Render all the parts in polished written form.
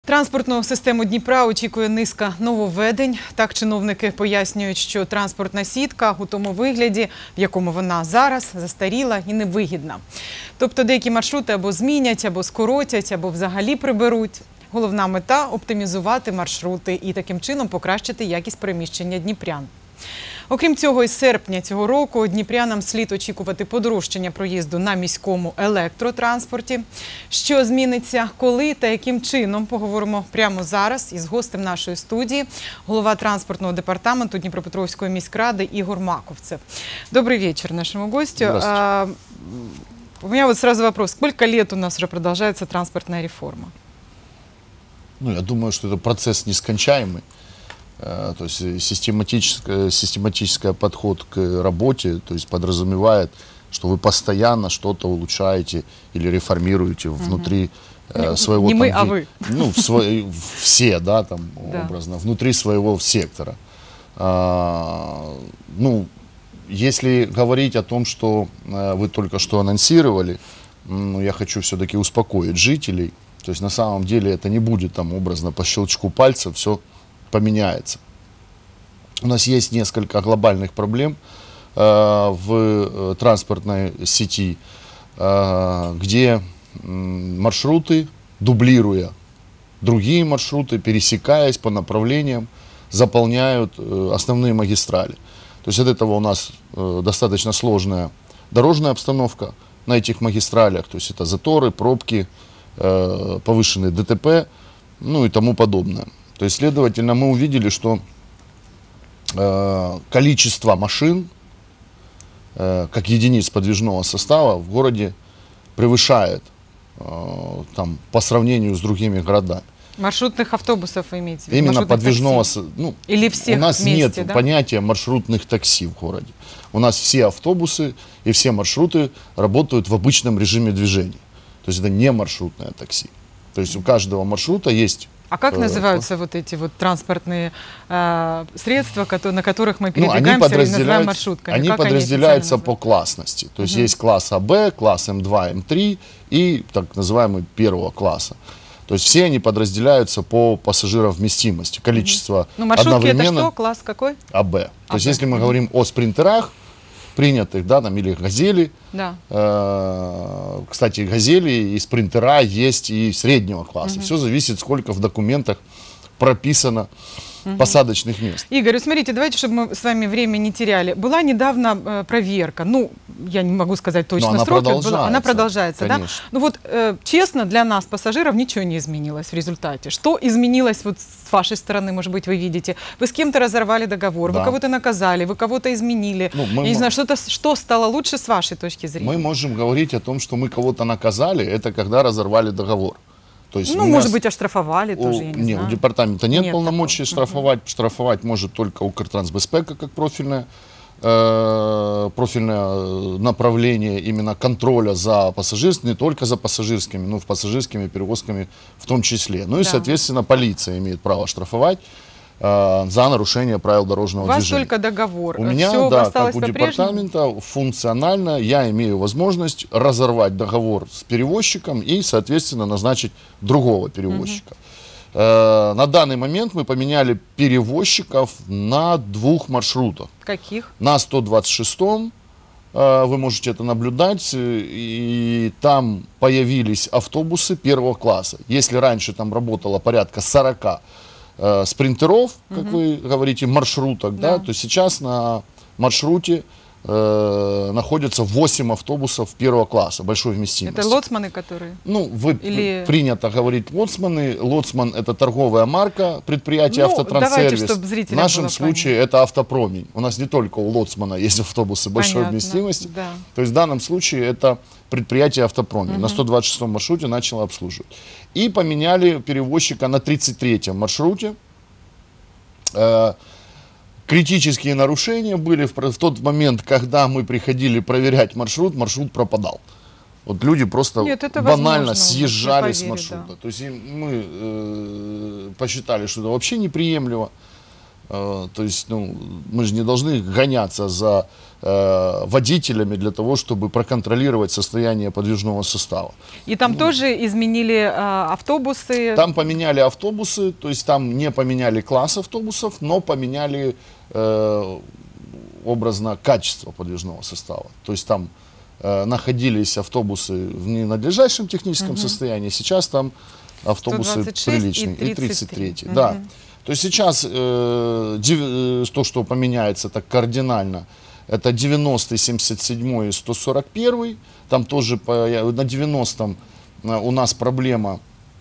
Транспортну систему Дніпра очікує низка нововведень. Так чиновники пояснюють, що транспортна сітка у тому вигляді, в якому вона зараз, застаріла і невигідна. Тобто деякі маршрути або змінять, або скоротять, або взагалі приберуть. Головна мета – оптимізувати маршрути і таким чином покращити якість переміщення дніпрян. Окрім цього, із серпня цього року дніпрянам слід очікувати подорожчання проїзду на міському електротранспорті. Що зміниться, коли та яким чином, поговоримо прямо зараз із гостем нашої студії, голова транспортного департаменту Дніпропетровської міськради Ігор Маковцев. Добрый вечер нашему гостю. У меня вот сразу вопрос. Сколько лет у нас уже продолжается транспортная реформа? Ну, я думаю, что это процесс нескончаемый. То есть систематический подход к работе, то есть подразумевает, что вы постоянно что-то улучшаете или реформируете внутри своего... Не мы, а вы. Ну, все, да, там, образно, внутри своего сектора. Ну, если говорить о том, что вы только что анонсировали, ну, я хочу все-таки успокоить жителей. То есть на самом деле это не будет там образно по щелчку пальца все поменяется. У нас есть несколько глобальных проблем в транспортной сети, где маршруты, дублируя другие маршруты, пересекаясь по направлениям, заполняют основные магистрали. То есть от этого у нас достаточно сложная дорожная обстановка на этих магистралях. То есть это заторы, пробки, повышенные ДТП, ну и тому подобное. То есть, следовательно, мы увидели, что количество машин, как единиц подвижного состава, в городе превышает там, по сравнению с другими городами. Маршрутных автобусов вы имеете в виду? Именно подвижного... Ну, или всех у нас вместе, нет да? понятия маршрутных такси в городе. У нас все автобусы и все маршруты работают в обычном режиме движения. То есть это не маршрутное такси. То есть у каждого маршрута есть... А как называются вот эти вот транспортные средства, на которых мы передвигаемся и называем маршрутками? Они подразделяются по классности. То есть есть класс АБ, класс М2, М3 и так называемый первого класса. То есть все они подразделяются по пассажировместимости, количество маршрутки это что? Класс какой? АБ. То есть если мы говорим о спринтерах, принятых, да, там, или газели. Да. Кстати, газели и спринтера есть и среднего класса. Все зависит, сколько в документах прописано посадочных мест. Игорь, смотрите, давайте, чтобы мы с вами время не теряли. Была недавно проверка, ну, я не могу сказать точно срок, она продолжается, да? Ну вот, честно, для нас, пассажиров, ничего не изменилось в результате. Что изменилось вот с вашей стороны, может быть, вы видите? Вы с кем-то разорвали договор, вы кого-то наказали, вы кого-то изменили. Ну, я не знаю, что стало лучше с вашей точки зрения? Мы можем говорить о том, что мы кого-то наказали, это когда разорвали договор. То есть ну, может быть, оштрафовали тоже, я не знаю. У департамента нет полномочий штрафовать. Штрафовать может только Укртрансбезпека как профильное направление именно контроля за пассажирскими, не только за пассажирскими, но и пассажирскими перевозками в том числе. Ну и, соответственно, полиция имеет право штрафовать за нарушение правил дорожного движения. У вас только договор. У меня, да, как у департамента, функционально я имею возможность разорвать договор с перевозчиком и, соответственно, назначить другого перевозчика. На данный момент мы поменяли перевозчиков на 2 маршрутах. Каких? На 126-м, вы можете это наблюдать, и там появились автобусы первого класса. Если раньше там работало порядка 40 спринтеров, как вы говорите, маршруток, да, то сейчас на маршруте находятся 8 автобусов первого класса, большой вместимости. Это лоцманы, которые? Ну, принято говорить лоцманы. Лоцман – это торговая марка предприятия «Автотранссервис». В нашем случае это «Автопромень». У нас не только у лоцмана есть автобусы большой вместимости. Да. То есть в данном случае это предприятие «Автопромень». На 126-м маршруте начало обслуживать. И поменяли перевозчика на 33-м маршруте. Критические нарушения были в тот момент, когда мы приходили проверять маршрут, маршрут пропадал. Вот люди просто банально съезжали с маршрута. Да. То есть мы посчитали, что это вообще неприемлемо. То есть, ну, мы же не должны гоняться за водителями для того, чтобы проконтролировать состояние подвижного состава. И там тоже изменили автобусы? Там поменяли автобусы, то есть там не поменяли класс автобусов, но поменяли образно качество подвижного состава. То есть там находились автобусы в ненадлежащем техническом состоянии, сейчас там автобусы приличные. И 33. Да. То есть сейчас то, что поменяется так кардинально, это 90-й, 77-й и 141-й. Там тоже на 90-м у нас проблема,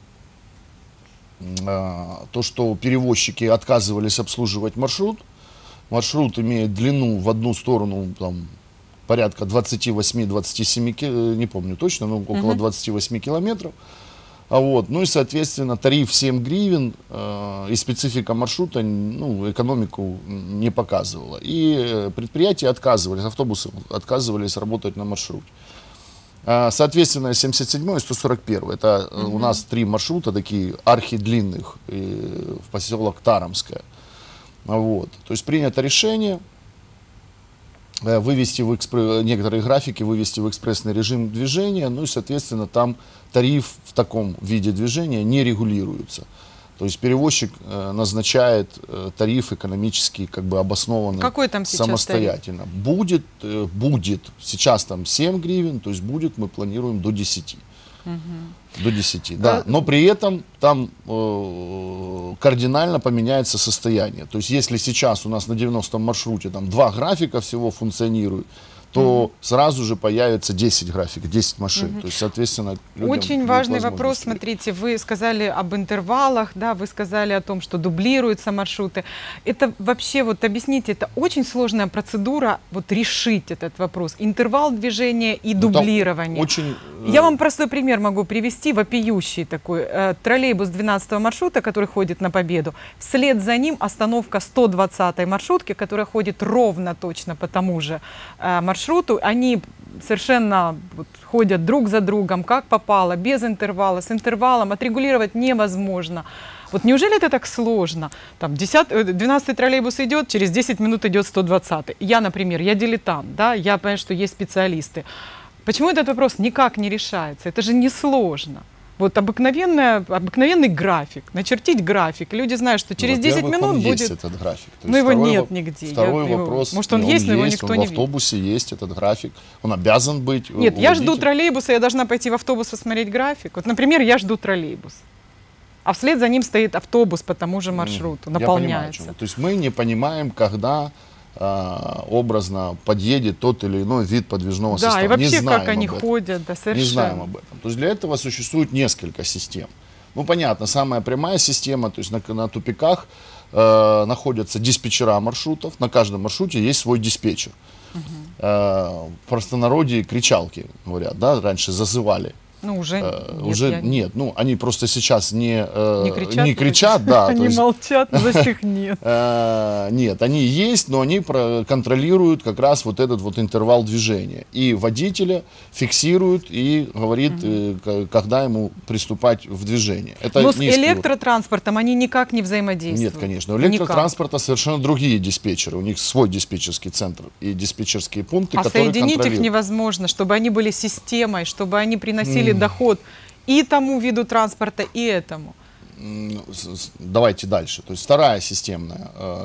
то, что перевозчики отказывались обслуживать маршрут. Маршрут имеет длину в одну сторону там, порядка 28-27, не помню точно, но около 28 километров. Вот. Ну и, соответственно, тариф 7 гривен и специфика маршрута, ну, экономику не показывала. И предприятия отказывались, автобусы отказывались работать на маршруте. Соответственно, 77 и 141. Это у нас 3 маршрута, такие архидлинных, в поселок Таромское. Вот. То есть принято решение вывести некоторые графики, вывести в экспрессный режим движения, ну и, соответственно, там тариф в таком виде движения не регулируется. То есть перевозчик назначает тариф экономически как бы обоснованный. Какой там сейчас самостоятельно. Будет, сейчас там 7 гривен, то есть будет, мы планируем до 10. До 10, да. Но при этом там кардинально поменяется состояние. То есть если сейчас у нас на 90-м маршруте там 2 графика всего функционируют, то сразу же появится 10 графиков, 10 машин. То есть, соответственно, очень важный вопрос. Смотрите, вы сказали об интервалах, да, вы сказали о том, что дублируются маршруты. Это вообще, вот объясните, это очень сложная процедура, вот решить этот вопрос. Интервал движения и дублирование. Я вам простой пример могу привести, вопиющий такой. Троллейбус 12-го маршрута, который ходит на Победу, вслед за ним остановка 120-й маршрутки, которая ходит ровно точно по тому же маршруту. Они совершенно вот ходят друг за другом, как попало, без интервала, с интервалом, отрегулировать невозможно. Вот неужели это так сложно? Там 12-й троллейбус идет, через 10 минут идет 120-й. Я, например, я дилетант, да, я понимаю, что есть специалисты. Почему этот вопрос никак не решается? Это же несложно. Вот обыкновенный график, начертить график. Люди знают, что через 10 минут будет... есть этот график. Но его нет нигде. Второй вопрос. Может, он есть, но его никто не видит. В автобусе есть этот график. Он обязан быть. Нет, я жду троллейбуса, я должна пойти в автобус посмотреть график. Вот, например, я жду троллейбус. А вслед за ним стоит автобус по тому же маршруту, наполняется. То есть мы не понимаем, когда образно подъедет тот или иной вид подвижного состава. Да, и вообще, как они ходят, да, совершенно. Не знаем об этом. То есть для этого существует несколько систем. Ну, понятно, самая прямая система, то есть на тупиках находятся диспетчера маршрутов, на каждом маршруте есть свой диспетчер. В простонародье кричалки, говорят, да, раньше зазывали. Ну, уже нет. Ну, они просто сейчас не кричат, да. Они молчат, значит их нет. Нет, они есть, но они контролируют как раз вот этот вот интервал движения. И водителя фиксируют и говорит, когда ему приступать в движение. Но с электротранспортом они никак не взаимодействуют? Нет, конечно. У электротранспорта совершенно другие диспетчеры. У них свой диспетчерский центр и диспетчерские пункты, которые контролируют. А соединить их невозможно, чтобы они были системой, чтобы они приносили доход и тому виду транспорта, и этому. Давайте дальше. То есть второе системное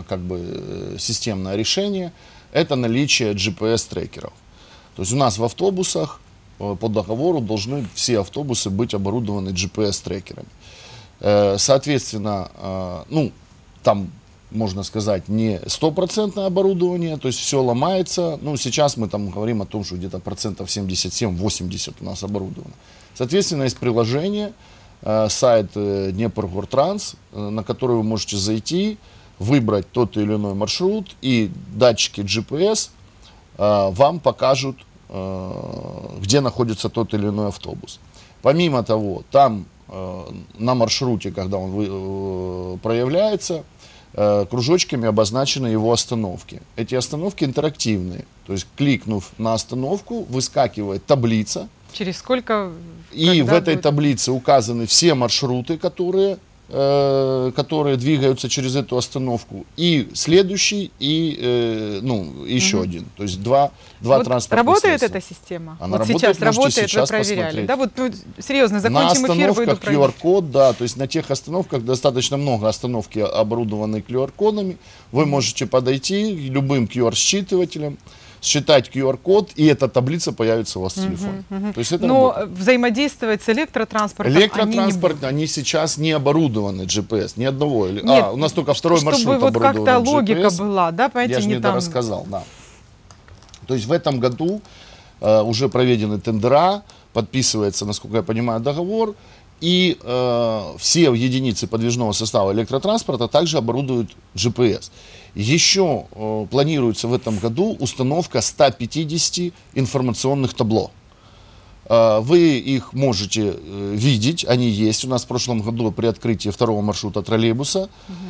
решение – это наличие GPS-трекеров. То есть у нас в автобусах по договору должны все автобусы быть оборудованы GPS-трекерами. Соответственно, ну, там, можно сказать, не стопроцентное оборудование, то есть все ломается. Ну, сейчас мы там говорим о том, что где-то процентов 77-80 у нас оборудовано. Соответственно, есть приложение, сайт Днепр-Гортранс, на который вы можете зайти, выбрать тот или иной маршрут, и датчики GPS вам покажут, где находится тот или иной автобус. Помимо того, там на маршруте, когда он проявляется, кружочками обозначены его остановки. Эти остановки интерактивные. То есть, кликнув на остановку, выскакивает таблица. Через сколько? И в этой таблице указаны все маршруты, которые которые двигаются через эту остановку, и следующий, и еще один. То есть два транспортных работает средства. эта система? Она вот работает, сейчас работает, сейчас вы проверяли. посмотреть. Да, вот, серьезно, На закончим эфир, выйду остановках проверить. QR-код, да, то есть на тех остановках достаточно много остановки оборудованы QR-кодами. Вы можете подойти любым QR-считывателем, считать QR-код, и эта таблица появится у вас в телефоне. То есть это Но работает. взаимодействовать с электротранспортом Электротранспорт, они сейчас не оборудованы GPS, ни одного. Нет, у нас только второй маршрут чтобы вот оборудован как-то логика GPS. была, да, понимаете, Я же не не там... рассказал, да. То есть в этом году уже проведены тендера, подписывается, насколько я понимаю, договор, и все единицы подвижного состава электротранспорта также оборудуют GPS. Еще планируется в этом году установка 150 информационных табло. Вы их можете видеть, они есть. У нас в прошлом году при открытии второго маршрута троллейбуса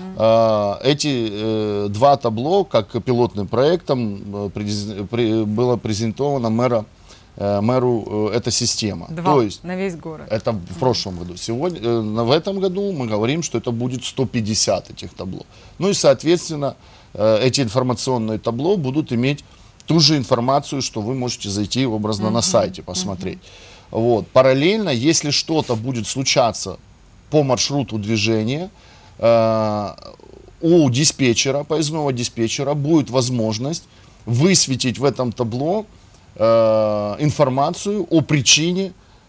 эти два табло, как пилотным проектом, было презентовано мэру эта система. Два То есть, на весь город. это в прошлом году. Сегодня, в этом году мы говорим, что это будет 150 этих табло. Ну и, соответственно, эти информационные табло будут иметь ту же информацию, что вы можете зайти образно на сайте, посмотреть. Вот. Параллельно, если что-то будет случаться по маршруту движения, у диспетчера, поездного диспетчера, будет возможность высветить в этом табло информацию о причине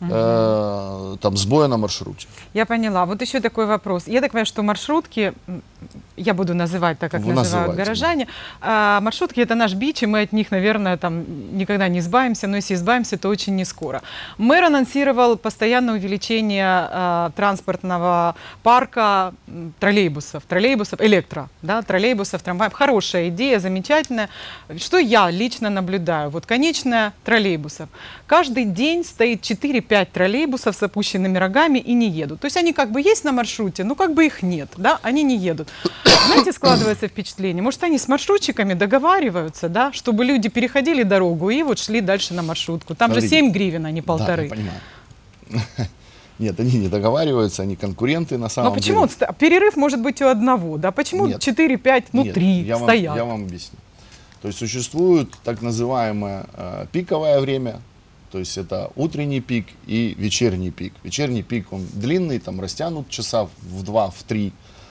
сбоя на маршруте. Я поняла. Вот еще такой вопрос. Я так понимаю, что маршрутки, я буду называть так, как называют горожане, маршрутки — это наш бич, и мы от них, наверное, там никогда не избавимся, но если избавимся, то очень не скоро. Мэр анонсировал постоянное увеличение транспортного парка троллейбусов, троллейбусов, трамваев. Хорошая идея, замечательная. Что я лично наблюдаю? Вот конечная троллейбусов. Каждый день стоит 4-5 троллейбусов с опущенными рогами и не едут. То есть они как бы есть на маршруте, но как бы их нет, да, они не едут. Знаете, складывается впечатление, может, они с маршрутчиками договариваются, да, чтобы люди переходили дорогу и вот шли дальше на маршрутку. Там же 7 гривен, а не 1,5. Да, я понимаю. Нет, они не договариваются, они конкуренты на самом деле. Но почему? Перерыв может быть у одного, да? Почему 4-5, ну 3 стоят? Я вам объясню. То есть существует так называемое пиковое время, то есть это утренний пик и вечерний пик. Вечерний пик, он длинный, там растянут часа в 2, в 3.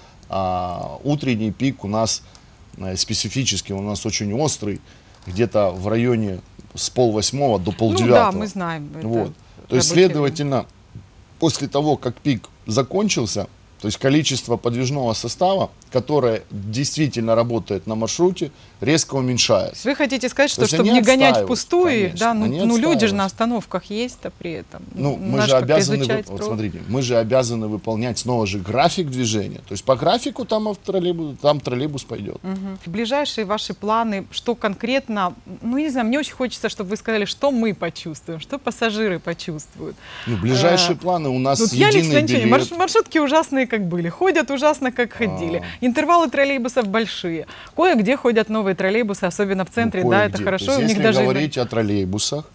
А утренний пик у нас специфический, у нас очень острый, где-то в районе с 7:30 до 8:30. Ну да, мы знаем. Вот. То есть, следовательно, после того, как пик закончился, то есть количество подвижного состава, которое действительно работает на маршруте, резко уменьшается. Вы хотите сказать, что чтобы не гонять впустую, да, ну люди же на остановках есть-то при этом. Ну, мы же обязаны, вот смотрите, мы же обязаны выполнять снова же график движения. То есть по графику там троллейбус пойдет. Ближайшие ваши планы, что конкретно, ну не знаю, мне очень хочется, чтобы вы сказали, что мы почувствуем, что пассажиры почувствуют. Ну, ближайшие планы у нас единый билет. Маршрутки ужасные, как были, ходят ужасно, как ходили. Интервалы троллейбусов большие. Кое-где ходят новые троллейбусы, особенно в центре, да, это хорошо. Если говорить о троллейбусах,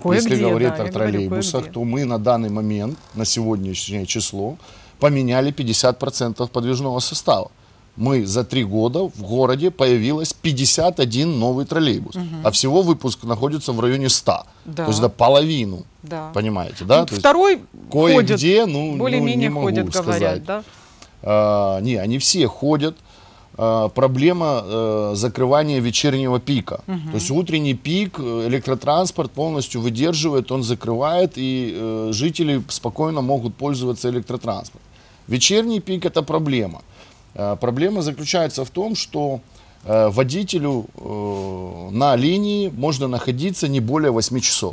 то мы на данный момент, на сегодняшнее число, поменяли 50% подвижного состава. Мы за 3 года в городе появилось 51 новый троллейбус, а всего выпуск находится в районе 100. Да. То есть это половину, понимаете, да? Ну, второй кое-где, более-менее ходят, говорят, да? Не, они все ходят. Проблема закрывания вечернего пика. То есть утренний пик электротранспорт полностью выдерживает, он закрывает, и жители спокойно могут пользоваться электротранспортом. Вечерний пик — это проблема. Проблема заключается в том, что водителю на линии можно находиться не более 8 часов.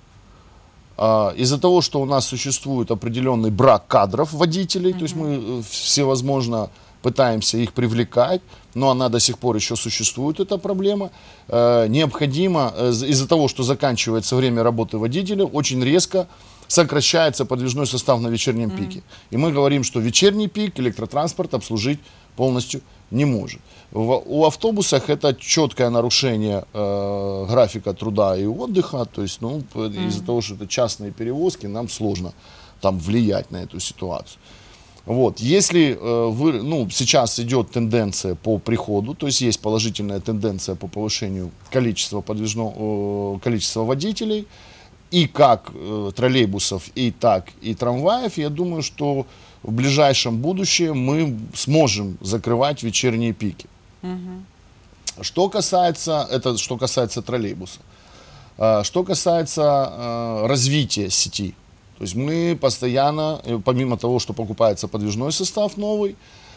Из-за того, что у нас существует определенный брак кадров водителей, то есть мы всевозможно пытаемся их привлекать, но она до сих пор еще существует, эта проблема. Необходимо, из-за того, что заканчивается время работы водителя, очень резко сокращается подвижной состав на вечернем пике. И мы говорим, что вечерний пик электротранспорт обслужить полностью не может. У автобусах это четкое нарушение графика труда и отдыха, то есть из-за того, что это частные перевозки, нам сложно там влиять на эту ситуацию. Вот. Если сейчас идет тенденция по приходу, то есть положительная тенденция по повышению количества водителей, и как троллейбусов, и так и трамваев, я думаю, что в ближайшем будущем мы сможем закрывать вечерние пики. Что касается троллейбуса. Что касается развития сети, то есть мы постоянно, помимо того, что покупается подвижной состав новый,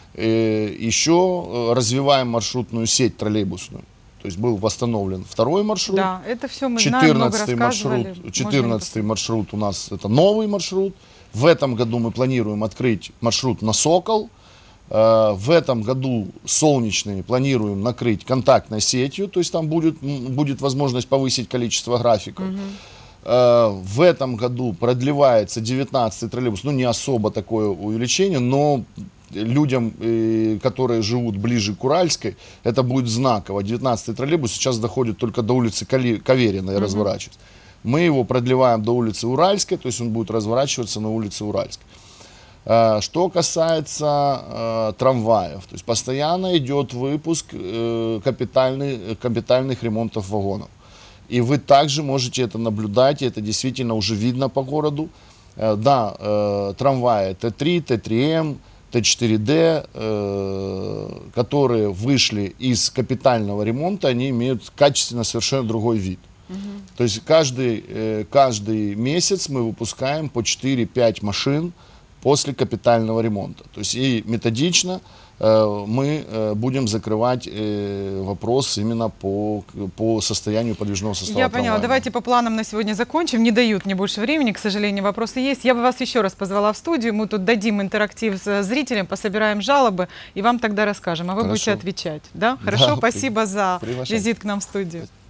еще развиваем маршрутную сеть троллейбусную. То есть был восстановлен второй маршрут. Да, это все мы знаем, много рассказывали. 14-й маршрут у нас это новый маршрут. В этом году мы планируем открыть маршрут на Сокол. В этом году солнечные планируем накрыть контактной сетью, то есть там будет возможность повысить количество графиков. В этом году продлевается 19-й троллейбус, не особо такое увеличение, но людям, которые живут ближе к Уральской, это будет знаково. 19-й троллейбус сейчас доходит только до улицы Кавериной и разворачивается. Мы его продлеваем до улицы Уральской, то есть он будет разворачиваться на улице Уральской. Что касается трамваев, то есть постоянно идет выпуск капитальных ремонтов вагонов. И вы также можете это наблюдать, и это действительно уже видно по городу. Да, трамваи Т3, Т3М, Т4Д, которые вышли из капитального ремонта, они имеют качественно совершенно другой вид. То есть каждый месяц мы выпускаем по 4-5 машин после капитального ремонта. То есть и методично мы будем закрывать вопрос именно по состоянию подвижного состава. Я поняла. Давайте по планам на сегодня закончим. Не дают мне больше времени, к сожалению, вопросы есть. Я бы вас еще раз позвала в студию. Мы тут дадим интерактив с зрителям, пособираем жалобы и вам тогда расскажем. А вы будете отвечать. Да? Хорошо? Да, спасибо за приглашайте. визит к нам в студию.